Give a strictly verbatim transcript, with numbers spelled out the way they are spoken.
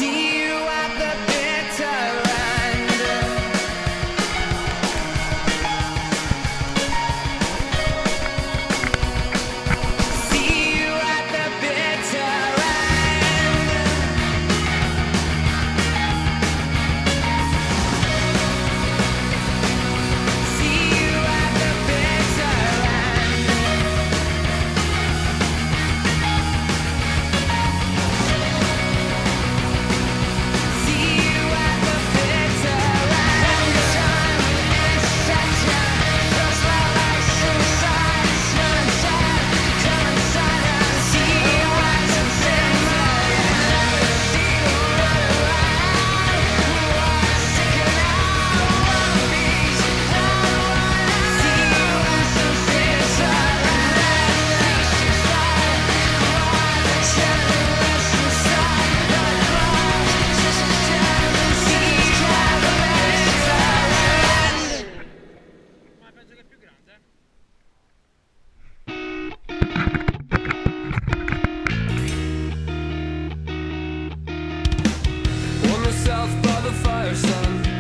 See you at the bitter end. See you at the bitter end. See you at the bitter end. See you at the bitter end. Time is such a just like suicide. Sunshine, come inside and see you at the bitter end. See you run around. What's sticking out? One piece, another one. See you at the bitter end. She's like, why the children inside the cross? Just a gem, see you at the bitter end. Ma penso che è più grande. Warm yourself by the fire, son.